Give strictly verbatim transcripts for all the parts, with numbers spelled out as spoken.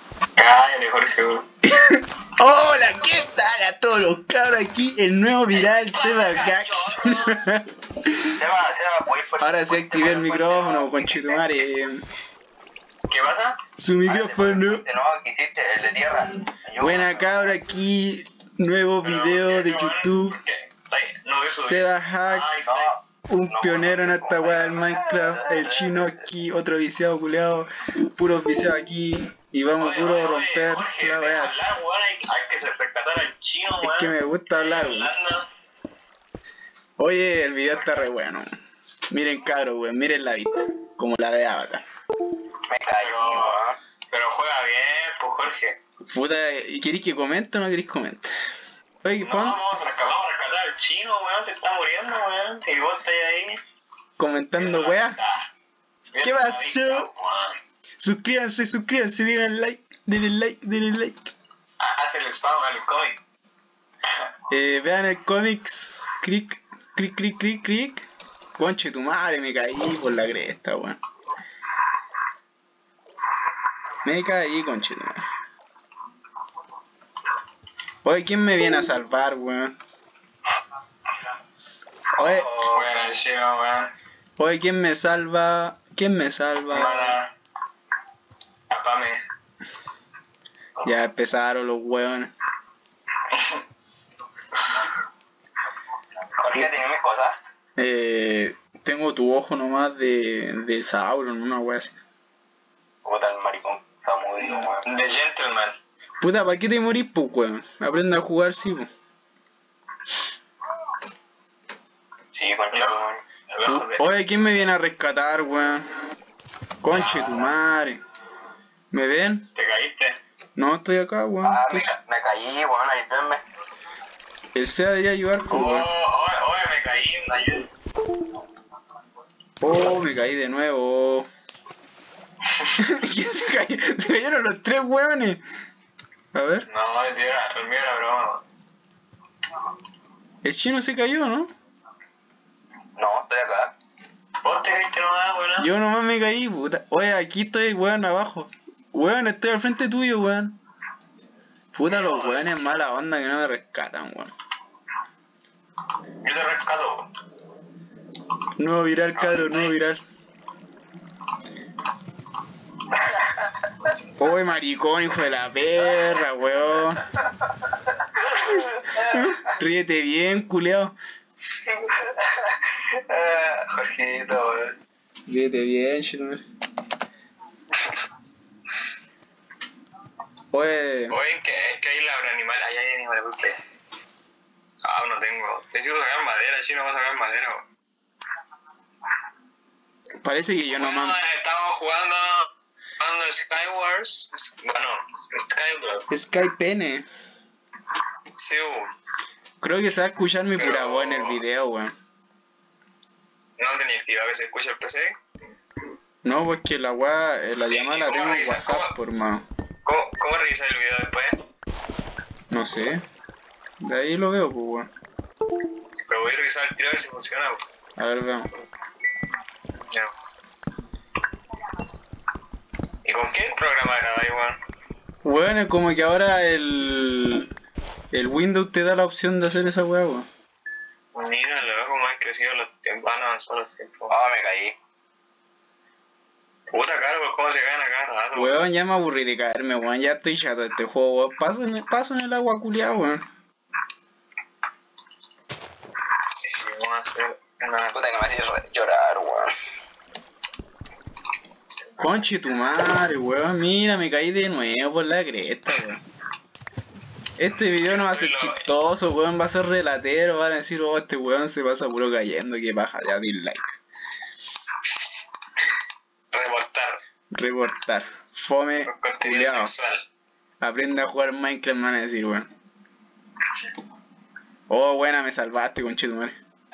Cállate, Jorge, weón. Hola, ¿qué tal a todos los cabros? Aquí el nuevo viral Seba Gax. Seba, Seba, ¿puedes poner- Ahora sí activé el micrófono, conchetumare. ¿Qué pasa? Su micrófono. De nuevo que hiciste, el de tierra. Yo- Buena cabra, aquí nuevo video de YouTube. Seba Hack, un pionero en esta weá del Minecraft. El chino aquí, otro viciado culeado. Puros viciados aquí. Y vamos puro a romper la weá. Hay que se rescatar al chino, Es que me gusta hablar, weón. Oye, el video está re bueno. Miren cabros, weón, miren la vista. Como la de Avatar. Me cayó, weón. Pero juega bien, pues Jorge. Puta, ¿y queréis que comente o no queréis comentar? Oye, No, pon vamos a rescatar, vamos a rescatar al chino, weón, se está muriendo, weón. Y vos estás ahí. comentando weá. Viendo ¿Qué la pasó? vista, weón. Suscríbanse, suscríbanse, digan like, denle like, denle like. Ah, hace el spam al cómic. Eh, vean el cómics, cric, cric, cric, cric, cric. Conche tu madre, me caí por la cresta, weón. Me caí, conche tu madre. Oye, ¿quién me viene a salvar, weón? Oye, Oh, weón, el chino, weón. oye, ¿quién me salva? ¿Quién me salva? Para. Apame. Ya empezaron los weones. Jorge, ¿tienes mis cosas? Eh, tengo tu ojo nomás de, de Sauron, una wea así. Puta, el maricón Samudio, weón. The Gentleman. Puta, ¿para qué te morís, pues, weón? Aprende a jugar, sí, pues. Sí, concha, weón. El ojo de. Oye, ¿quién me viene a rescatar, weón? Conche tu madre. ¿Me ven? ¿Te caíste? No, estoy acá, weón. Ah, me, Estoy- ca- me caí, weón, ayúdenme. El SEA debería ayudar, pues, Oh, weón. oye, oye, me caí, me ayuda. Oh, me caí de nuevo. ¿Quién se cayó? Se cayeron los tres weones. A ver, No, el mío era, el mío era broma. el chino se cayó, ¿no? No, estoy acá. ¿Vos te caíste nomás, weón? Yo nomás me caí, puta. Oye, aquí estoy, weón, abajo. Weón, estoy al frente tuyo, weón. Puta, los weones mala onda que no me rescatan, weón. Yo te rescato, weón. Nuevo viral, cabro, nuevo viral. Oye, maricón, hijo de la perra, weón. Ríete bien, culeado. Ah, Jorgito, weón. Ríete bien, chino. Oye, Oye, ¿qué, qué hay la animal? Ahí hay animales, ¿por qué? Ah, no tengo. Necesito sacar madera, chino, va a sacar madera, weón. parece que yo Bueno, nomás... estamos jugando, jugando Skywars. Bueno, Skywars. Skype N. Sí, weón. Creo que se va a escuchar mi Pero- pura voz en el video, weón. No tenía activado que se escuche el P C. No, pues que la weá, eh, la ¿Y- llamada y la cómo tengo en revisas? WhatsApp, ¿Cómo? por mano. ¿Cómo, cómo revisas el video después? No sé. De ahí lo veo, pues, weón. Pero voy a revisar el tiro a ver si funciona, weón. A ver, veamos. Ya. ¿Y con qué programa grabáis, weón? Weón, es como que ahora el... El Windows te da la opción de hacer esa weá, weón. Mira, lo veo como han crecido los tiempos, han avanzado los tiempos. Ah, me caí. Puta caro, pues cómo se caen acá rato. Weón, ya me aburrí de caerme, weón. Ya estoy chato de este juego, weón. Paso en el, paso en el agua culiado, weón. Sí, vamos a hacer una... Puta que me haces llorar, weón. Conche tu madre, weón. Mira, me caí de nuevo por la cresta, weón. Este video no va a ser chistoso, weón. Va a ser relatero. Van a decir, oh, este weón se pasa puro cayendo. Que baja, ya dislike. Reportar Reportar. Fome, con contenido culiao. sexual. Aprende a jugar Minecraft, me van a decir, weón. Oh, buena, me salvaste, conchetumare.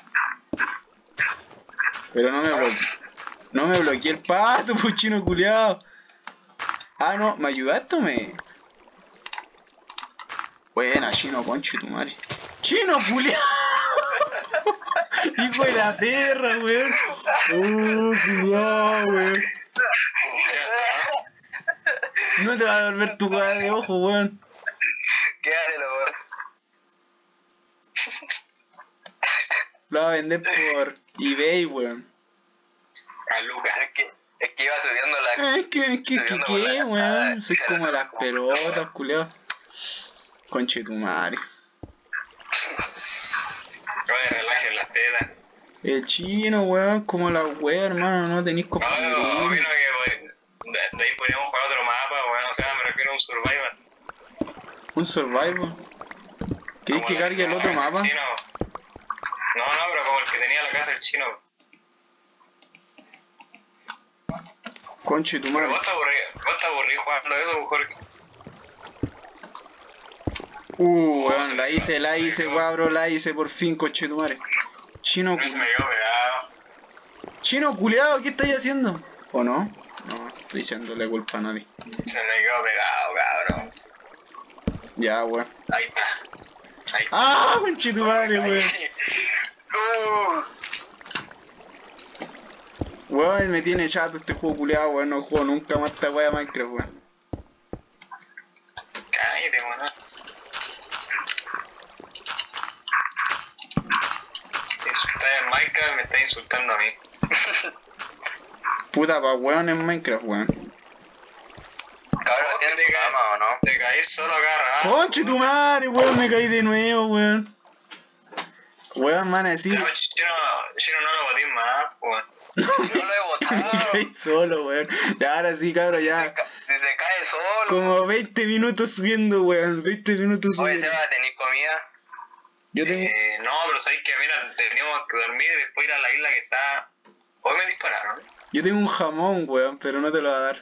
Pero no me bloqueé. No me bloqueé el paso, pues chino culiao. Ah, no, ¿me ayudaste o me? Buena, chino, conchetumare. ¡Chino culiao! Hijo de la perra, weón. Oh, culiao, weón. No te va a devolver tu weá de ojo, weón. Quédalo, weón. Lo va a vender por eBay, weón. A Lucas. Es que, es que iba subiendo la... Es que, es que, que, Subiendo por ¿qué, la- weón? ah, Soy era como solo las como- pelotas, culiao. Conche tu madre. Oye, relajen las tetas. El chino, weón, como la wea, hermano, no tenéis No, compañerismo. opino que wey, de, de ahí podríamos jugar otro mapa, weón. O sea, me refiero a un survival. Un survival. ¿Queréis Como que la- cargue el como otro el mapa? chino. No, no, pero como el que tenía la casa el chino. Conche tu Pero madre. vos te aburrís, vos te aburrís jugando eso, Jorge. Uh, weón, la hice, la hice, bro, la hice por fin, conche tu madre. Chino, A mí se me quedó pegado. chino culiao, ¿qué estáis haciendo? ¿O no? No, estoy echándole culpa a nadie. Se me quedó pegado, cabrón. Ya, weón. Ahí está. Ahí está. ¡Ah, conche tu madre, weón! Uh. Weón, me tiene chato este juego culiao, weón, no juego nunca más esta wea de Minecraft, weón. Cállate, weón. Si insultas en Minecraft, me estás insultando a mí. Puta pa' weón en Minecraft, weón. Cabrón, ¿tienes tu cama o no? Te caís solo acá, rato. Conche tu madre, weón, me caí de nuevo, weón. Weón, man, así. Pero chino, chino no lo botís más, weón. No lo he Me botado. caí solo, weón. Ya, ahora sí, cabrón, Si se, ya. ca- si se cae solo. Como veinte minutos subiendo, weón. veinte minutos Oye, subiendo. Seba, ¿tenés comida? Yo tengo. Eh, no, pero sabéis que, mira, teníamos que dormir y después ir a la isla que está... Hoy me dispararon. Yo tengo un jamón, weón, pero no te lo voy a dar.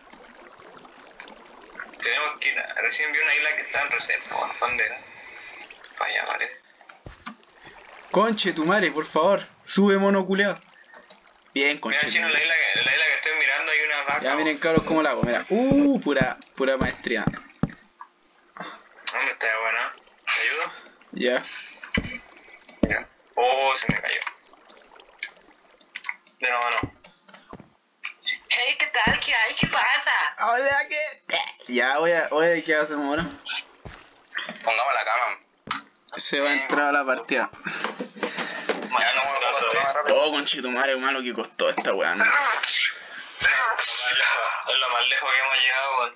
Tenemos que ir a... Recién vi una isla que está en reserva, weón. ¿Dónde era? Para allá, vale. Conche tu madre, por favor. Sube, mono culeado. Bien, Mira, conche. tu chino, en la madre. isla, que, en la isla que estoy mirando hay una vaca. Ya miren, cabros, cómo la hago. Mira. Uh, pura, pura maestría. ¿Dónde está, buena? ¿Te ayudo? Ya. Ya. Oh, se me cayó. De nuevo, no. Hey, ¿qué tal? ¿Qué hay? ¿Qué pasa? Hola, ¿qué? Ya, voy a, voy a, ¿qué hacemos ahora? Pongamos la cama. Se va a entrar a la partida. Mañana no, se no, trata no, de... no, rápido. Oh, conchito madre, malo que costó esta weá, ¿no? Es lo más lejos que hemos llegado, weón.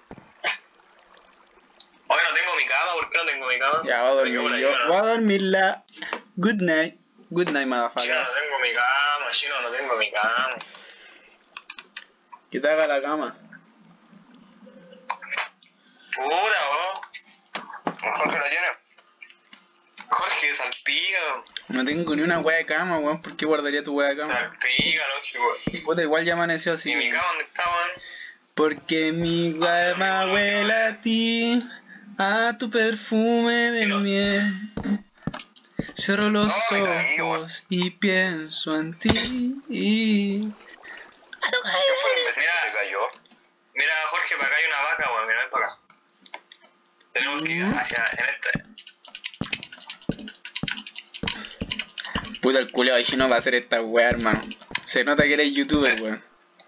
Hoy no tengo mi cama, ¿por qué no tengo mi cama? Ya, voy a dormir Me quedo yo. por ahí, Voy ¿no? a dormirla. Good night. Good night, Chino, motherfucker. no tengo mi cama, chino, no tengo mi cama. Que te haga la cama. Puta, weón. Jorge lo tiene. Jorge, salpica, weón. No tengo ni una weá de cama, weón. ¿Por qué guardaría tu weá de cama? Salpica, lógico. Puta, igual ya amaneció así. ¿Y mi cama dónde está, weón? Porque mi alma huele a ti, a tu perfume de Sí, no. miel. Cierro los No, me caí, ojos y pienso en ti. ¿Qué fue el imbécil que se cayó? Mira, Jorge, para acá hay una vaca, weón. Mira, ven para acá. Tenemos que ir Mm. hacia... En este... Puta, el culiao ahí no va a hacer esta weá, hermano. Se nota que eres youtuber, weón.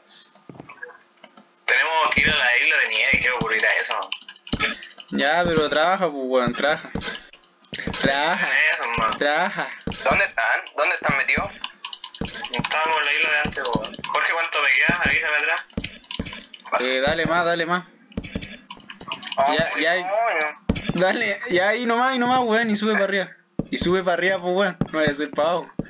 Tenemos que ir a la isla de nieve. ¿Qué ocurrirá eso? Ya, pero trabaja, pues, weón, trabaja. Trabaja, Eso, man. trabaja. ¿Dónde están? ¿Dónde están metidos? Estábamos en la isla de antes, weón. Jorge, ¿cuánto me queda? Avísame atrás. Eh, dale más, dale más. Oh, Ya, sí, ya. coño. Dale, ya ahí nomás, ahí nomás, weón, y sube para arriba. Y sube para arriba, pues, weón. No vaya a subir para abajo.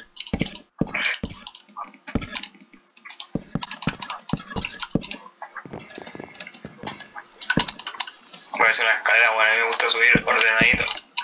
Voy a hacer una escalera, weón. A mí me gusta subir ordenadito.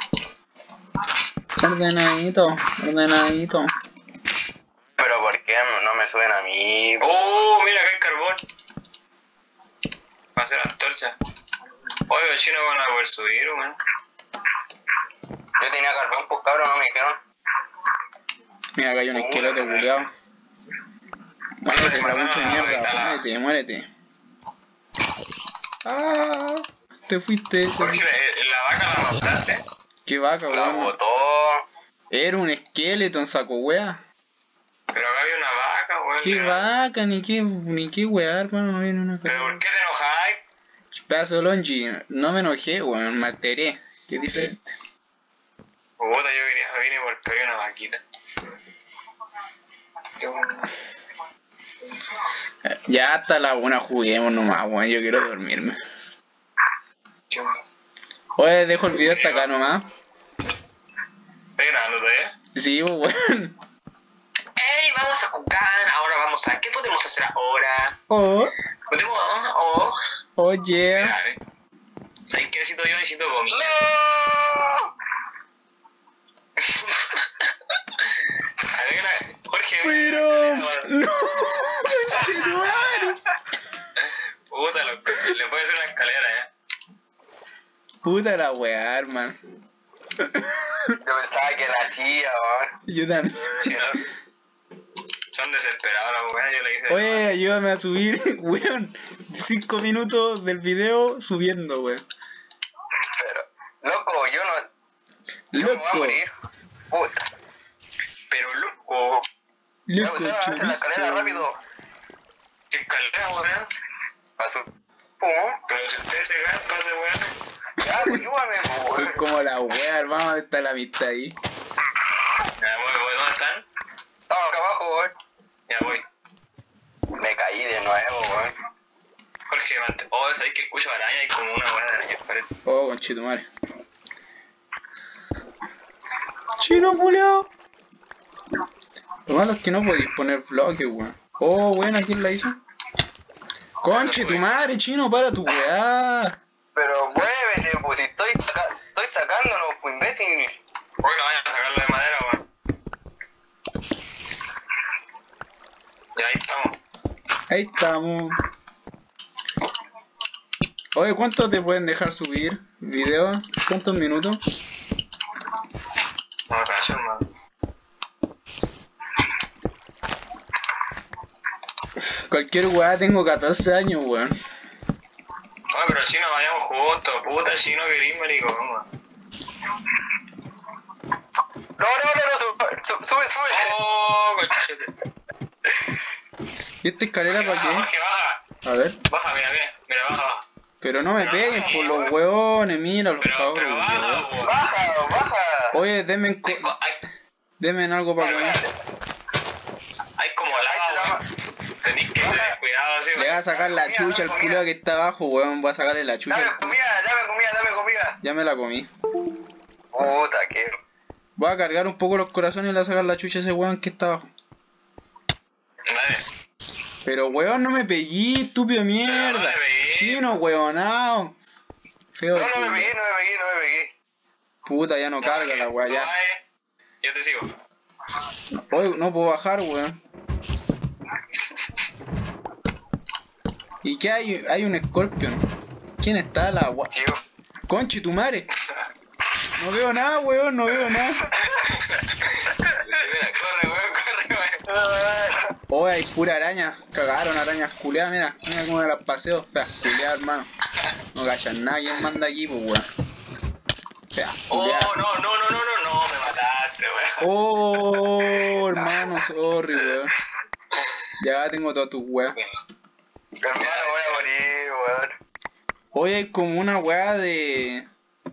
Ordenadito, ordenadito. Pero ¿por qué no me suben a mí? ¡Oh! Mira, acá hay carbón. Para hacer antorcha. Oye, los chinos van a poder subir, weón. Yo tenía carbón, pues cabrón, no me dijeron. Mira, acá hay un esqueleto culiao. Muérete, capucho de mierda, muérete, muérete. Ah, te fuiste. Jorge, ¿la, la vaca la mataste? Qué vaca, La weón. botó. Era un esqueleto, saco wea. Pero acá había una vaca, weón. Qué Mira. vaca, ni qué, ni qué wea, hermano, no viene una ¿Pero vaca. por qué te enojáis? Pedazo de longi, no me enojé, weón, me alteré, que es diferente. Puta, yo quería venir porque había una vaquita. Ya hasta la una juguemos nomás, weón, yo quiero dormirme. Oye, dejo el video hasta acá nomás. ¿Estás grabando todavía? Sí, weón. Ey, vamos a jugar. Ahora vamos a. ¿Qué podemos hacer ahora? Oh, Podemos. Oh. oh yeah. Mira, ¿eh? ¿Sabes qué necesito yo? Necesito comida. ¡No! A ver, Jorge. Freedom. No. Puta, loco. Le puede hacer una escalera, eh. Puta la weá, hermano. Yo pensaba que la hacía, weón. Yo también. Sí, ¿no? Son desesperados los weones, yo le hice. Oye, ayúdame a subir, weón. Cinco minutos del video subiendo, weón. Pero, loco, yo no. Yo me voy a Loco, morir. Puta. Pero loco. Ya, loco, pues, hacer la escalera chorizo. rápido. ¿Qué escalera, weón? Paso. Pum. Pero si ustedes se gastan de weón. Ya, pues, ayúdame, Es weón. como la weá, hermano, está la amistad ahí. Ya voy, voy, ¿dónde están? Estamos acá abajo, weón. Ya voy. Me caí de nuevo, weón. Jorge, mante. Oh, sabéis que escucho araña y como una buena de araña, parece. Oh, conchetumare. Chino culiao. Lo malo es que no podéis poner bloques, weón. Oh, buena, ¿quién la hizo? Conchetumare, chino, para tu weá. Pero muévete, pues si estoy, saca estoy sacándolo, pues imbécil. Hoy no vayan a sacarlo de madera, weón. Ya ahí estamos. Ahí estamos. Oye, ¿cuánto te pueden dejar subir video? ¿Cuántos minutos? No me calles, man. Cualquier weá, tengo catorce años, weón. Oye, pero si no vayamos juntos, puta, si no querís, maricón, weón. No, no, no, no, sube, sube, sube. sube. Oh, conchete. ¿Y esta escalera para qué? Jorge, baja. A ver. Baja, mira, mira, mira, baja, baja. Pero no me Pero peguen baja, por los weón. hueones, mira los Pero, cabros. pero baja, weón. weón. Baja, baja. Oye, denme, en co- Hay, co- hay, denme en algo para comer. hay como lava, weón. Tenés que tener cuidado, así, Le va a sacar la Comida, chucha al comida. culo que está abajo, weón. Voy a sacarle la chucha. Dame al culo. comida, dame comida, dame comida. Ya me la comí. Puta, que. Voy a cargar un poco los corazones y le voy a sacar la chucha a ese weón que está abajo. Dale. Pero weón, no me pegué, estúpido mierda. No me pegué. Chino, weonao. Feo. No, no me culo. pegué, no me pegué, no me pegué. Puta, ya no Ya, carga Jorge, la weá, tú ya. vas, eh. Yo te sigo. Oye, no puedo bajar, weón. ¿Y qué hay? Hay un Scorpion. ¿Quién está? La weá. Tío. Conchi, tu madre. No veo nada, weón, no veo nada. Mira, corre, weón, corre, weón. Oh, hay pura araña. Cagaron arañas culeadas, mira. Mira cómo me las paseo. Feas culeadas, hermano. No callan nada. ¿Quién manda aquí, pues, weón? Feas Oh, culeadas. no, no, no, no, no, no, me mataste, weón. Oh, hermano, sorry, weón. Ya tengo todas tus weas. Hermano, voy a morir, weón. Hoy hay como una wea de...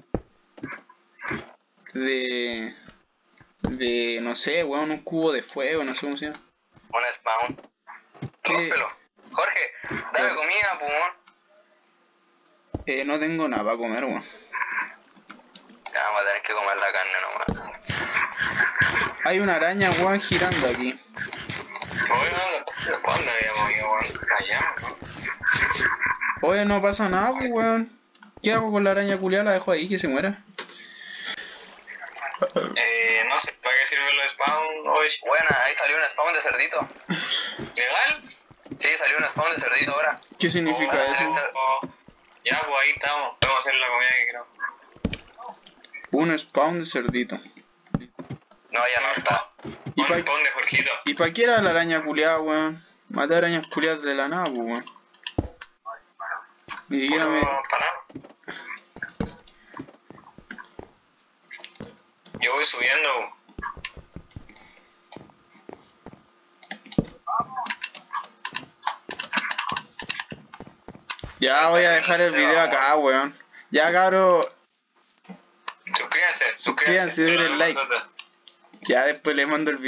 De... De... No sé, weón, un cubo de fuego, no sé cómo se llama. Un spawn. ¿Qué? Rómpelo. Jorge, dame comida, pumón. Eh, no tengo nada para comer, weón. Ya vamos a tener que comer la carne nomás. Hay una araña, weón, girando aquí. Oye, ¿cuándo habíamos ido, weón? Allá, ¿no? Oye, no pasa nada, pues, weón. ¿Qué hago con la araña culiada? La dejo ahí, que se muera. Eh, no sé, ¿para qué sirven los spawn? Oye, Buena, ahí salió un spawn de cerdito. ¿legal? Sí, salió un spawn de cerdito ahora. ¿Qué significa Oh, eso? oh. Ya, pues ahí estamos. Podemos hacer la comida que queramos. Un spawn de cerdito. No, ya no está. ¿Y Un para spawn de Jorgito. ¿Y pa qué era la araña culiada, weón? Maté arañas culiadas de la nada, pues, weón. Ni siquiera me... ¿Puedo parar? Yo voy subiendo. Ya voy a dejar el video acá, weón. Ya, cabros. Suscríbanse, suscríbanse y denle like. Ya después les mando el video.